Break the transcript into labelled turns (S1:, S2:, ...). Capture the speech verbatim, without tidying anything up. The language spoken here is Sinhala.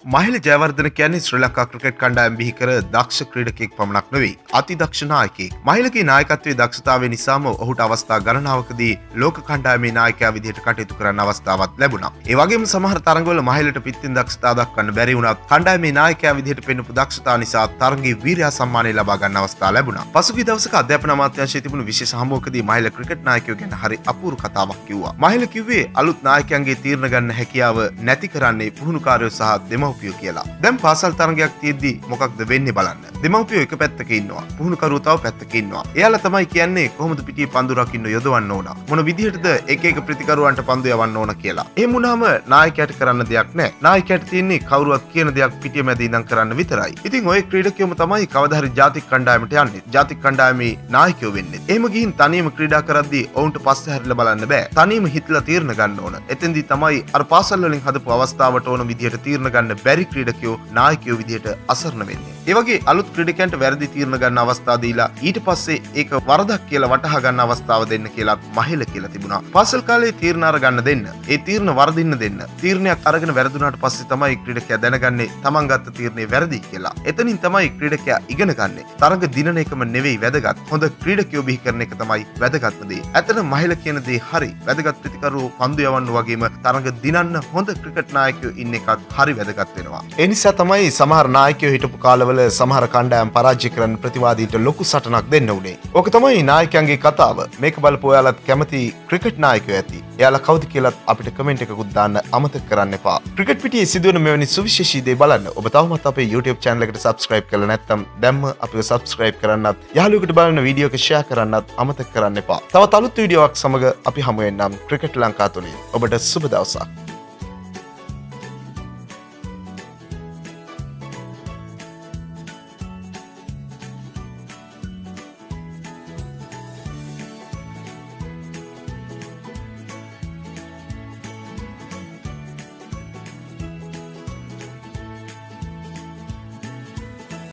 S1: මහිල ජයවර්ධන කියන්නේ ශ්‍රී ලංකා ක්‍රිකට් කණ්ඩායම බිහි කර දක්ෂ ක්‍රීඩකයෙක් පමණක් නෙවෙයි අති දක්ෂ නායකයෙක්. මහිලගේ නායකත්වයේ දක්ෂතාවය නිසාම ඔහුට අවස්ථා ගණනාවකදී ලෝක කණ්ඩායමේ නායකයා විදිහට කටයුතු කරන්න අවස්ථාවක් ලැබුණා. ඒ වගේම සමහර තරඟවල මහිලට පිටින් දක්ෂතා දක්වන්න බැරි වුණත් කණ්ඩායමේ නායකයා විදිහට පෙන්වපු දක්ෂතාව නිසා තරඟයේ වීරයා සම්මානය ලබා ගන්න අවස්ථාව ලැබුණා. පසුගිය දවසක අධ්‍යාපන අමාත්‍යාංශයේ තිබුණු විශේෂ හමුවකදී මහිල ක්‍රිකට් නායකයෝ ගැන හරි අපූර්ව කතාවක් කිව්වා. මහිල කිව්වේ අලුත් නායකයන්ගේ තීරණ ගන්න හැකියාව නැති කරන්නේ පුහුණුකාරයෝ සහ දෙමව්පියෝ කියලා. දැන් පාසල් තරඟයක් තියෙද්දි මොකක්ද වෙන්නේ බලන්න. දෙමව්පියෝ එක පැත්තක ඉන්නවා. පුහුණුකරුවෝ තව පැත්තක ඉන්නවා. එයාලා තමයි කියන්නේ කොහොමද පිටියේ පන්දු රකින්න යොදවන්න ඕන. මොන විදිහටද එක එක ප්‍රතිකරුවන්ට පන්දු යවන්න ඕන කියලා. එහෙම වුණාම නායකයාට කරන්න දෙයක් නැහැ. නායකයාට තියෙන්නේ කවුරුවත් කියන දෙයක් පිටිය මැද ඉඳන් කරන්න විතරයි. ඉතින් ඔය ක්‍රීඩකයෝම තමයි කවදා හරි ජාතික කණ්ඩායමට යන්නේ. ජාතික කණ්ඩායමේ නායකයෝ වෙන්නේ. එහෙම ගිහින් තනියම ක්‍රීඩා කරද්දී ඔවුන්ට පස්සේ හැරිලා බලන්න බෑ. තනියම හිතලා තීරණ ගන්න ඕන. එතෙන්දී තමයි අර පාසල් වලින් හදපු අවස්ථාවට ඕන විදිහට තීරණ ගන්න බැරි ක්‍රීඩකයෝ නායකයෝ විදිහට අසරණ වෙන්නේ. ඒ වගේ අලුත් ක්‍රීඩකයන්ට වැරදි තීරණ ගන්න අවස්ථා දීලා ඊට පස්සේ ඒක වරදක් කියලා වටහා ගන්න අවස්ථාව දෙන්න කියලා මහිල කියලා තිබුණා. පාසල් කාලේ තීරණ අරගන්න දෙන්න. ඒ තීරණ වරදින්න දෙන්න. තීරණයක් අරගෙන වැරදුනාට පස්සේ තමයි ක්‍රීඩකයා දැනගන්නේ තමන් ගත්ත තීරණේ වැරදි කියලා. එතනින් තමයි ක්‍රීඩකයා ඉගෙන ගන්නේ. තරඟ දිනන එකම නෙවෙයි වැදගත්. හොඳ ක්‍රීඩකයෝ බිහි කරන එක තමයි වැදගත්ම දේ. ඇත්තට මහිල කියන දේ හරි. වැදගත් ප්‍රතිකරුවෝ පන්දු යවන්න වගේම තරඟ දිනන්න හොඳ ක්‍රිකට් නායකයෝ ඉන්න එකත් හරි වැදගත් වෙනවා. ඒ නිසා තමයි සමහර නායකයෝ හිටපු කාලවල සමහර කණ්ඩායම් පරාජය කරන්න ප්‍රතිවාදීන්ට ලොකු සටනක් දෙන්න උනේ. ඕක තමයි නායකයන්ගේ කතාව. මේක බලපු ඔයාලත් කැමති ක්‍රිකට් නායකයෝ ඇති. එයාලා කවුද කියලාත් අපිට කමෙන්ට් එකකුත් දාන්න අමතක කරන්න එපා. ක්‍රිකට් පිටියේ සිදුවන මෙවැනි සුවිශේෂී දේ බලන්න ඔබ තවමත් අපේ YouTube channel එකට subscribe කරලා නැත්නම් දැම්ම අපිව subscribe කරන්නත් යාළුවෙකුට බලන වීඩියෝ එක share කරන්නත් අමතක කරන්න එපා. තවත් අලුත් වීඩියෝවක් සමග අපි හමු වෙන්නම් ක්‍රිකට් ලංකා තුලින්. ඔබට සුබ දවසක්.